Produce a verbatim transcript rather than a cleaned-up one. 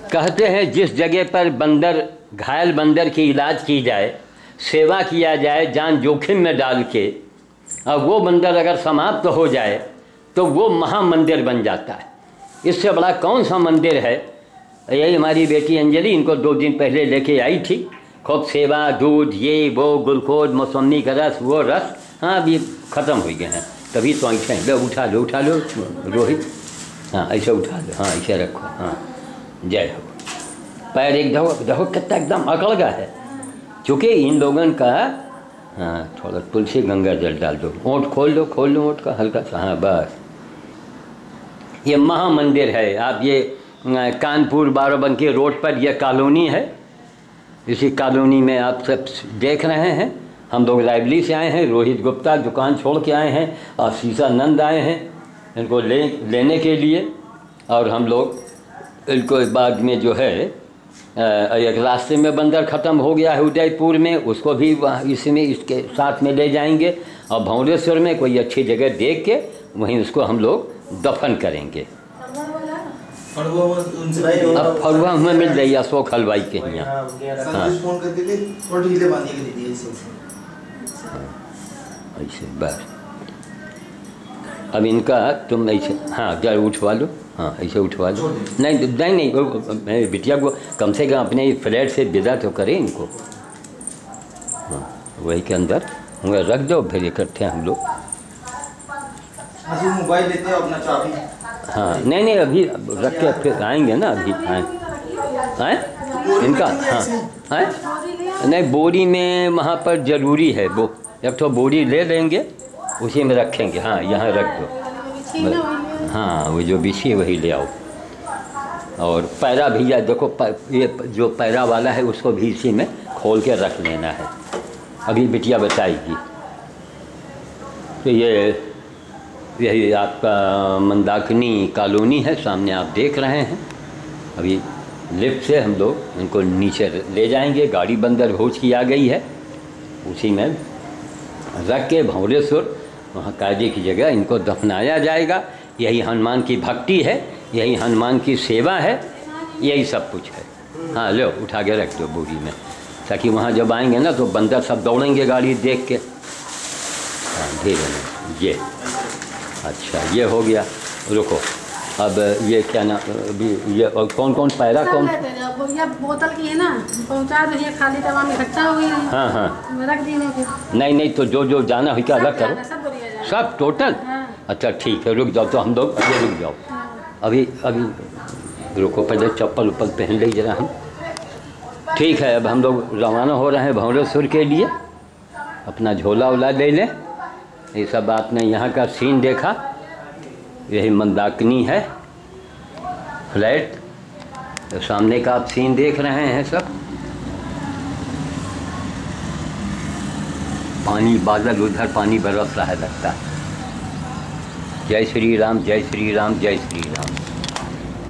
कहते हैं जिस जगह पर बंदर घायल बंदर की इलाज की जाए, सेवा किया जाए जान जोखिम में डाल के, और वो बंदर अगर समाप्त तो हो जाए तो वो महामंदिर बन जाता है। इससे बड़ा कौन सा मंदिर है। यही हमारी बेटी अंजलि इनको दो दिन पहले लेके आई थी, खूब सेवा, दूध, ये वो, ग्लूकोज, मौसमी का रस, वो रस, हाँ अभी ख़त्म हो गए हैं। तभी तो ऐसे लो, उठा लो उठा लो रोहित, हाँ ऐसे उठा लो, हाँ ऐसे रखो, हाँ जय हो। पैर एक दो देखो कितना एकदम अकड़ गया है, क्योंकि इन लोगों का, हाँ थोड़ा तुलसी गंगा जल डाल दो, ओंठ खोल दो, खोल दो ओंठ का हल्का सा, हाँ बस। ये महामंदिर है। आप ये कानपुर बाराबंकी रोड पर यह कॉलोनी है, इसी कॉलोनी में आप सब देख रहे हैं। हम लोग रायबरेली से आए हैं, रोहित गुप्ता दुकान छोड़ के आए हैं, और शीशानंद आए हैं इनको ले लेने के लिए। और हम लोग इनको बाद में जो है एक रास्ते में बंदर ख़त्म हो गया है उदयपुर में, उसको भी इसमें इसके साथ में ले जाएंगे, और भौरेश्वर में कोई अच्छी जगह देख के वहीं उसको हम लोग दफन करेंगे। अब फरुआ हमें मिल जाइए अशोक हलवाई के यहाँ। हाँ ऐसे बस। अब इनका तुम ऐसे, हाँ जरा उठवा लो, हाँ ऐसे उठवा लो। नहीं नहीं नहीं बिटिया को कम से कम अपने फ्लैट से विदा तो करें इनको। हाँ वही के अंदर उन्हें रख दो, फिर इकट्ठे हम लोग मोबाइल लेते हो अपना चाबी। हाँ नहीं नहीं अभी रख के फिर आएंगे ना, अभी आए आए इनका। हाँ आए नहीं बोरी में वहाँ पर ज़रूरी है, वो एक तो बोरी ले लेंगे उसी में रखेंगे। हाँ यहाँ रख दो, हाँ वो जो बिछी वही ले आओ। और पैरा भी या देखो प, ये जो पैरा वाला है उसको भी इसी में खोल के रख लेना है, अभी बिटिया बताएगी। तो ये यही आपका मंदाकिनी कॉलोनी है, सामने आप देख रहे हैं। अभी लिफ्ट से हम लोग इनको नीचे ले जाएंगे, गाड़ी बंदर भोज की आ गई है, उसी में रख के भौरेश्वर वहाँ कायदे की जगह इनको दफनाया जाएगा। यही हनुमान की भक्ति है, यही हनुमान की सेवा है, यही सब कुछ है। हाँ लो उठा के रख दो बोरी में, ताकि वहाँ जब आएंगे ना तो बंदर सब दौड़ेंगे गाड़ी देख के। हाँ धीरे ये अच्छा ये हो गया। रुको अब ये क्या ना अभी ये और कौन कौन पैरा कौन ये बोतल की है ना, पहुंचा दो, ये खाली तमाम इकट्ठा हो गई। हाँ हाँ रख दी नहीं नहीं तो जो जो जाना है क्या अलग करो, सब टोटल। अच्छा ठीक है रुक जाओ, तो हम लोग अभी रुक जाओ, अभी अभी रुको, पहले चप्पल उप्पल पहन ली जरा हम। ठीक है अब हम लोग रवाना हो रहे हैं भौरेश्वर के लिए, अपना झोला वोला ले लें। ये सब आपने यहाँ का सीन देखा, यही मंदाकिनी है फ्लैट, तो सामने का आप सीन देख रहे हैं सब। पानी बादल उधर पानी बरस रहा है लगता है। जय श्री राम जय श्री राम जय श्री राम।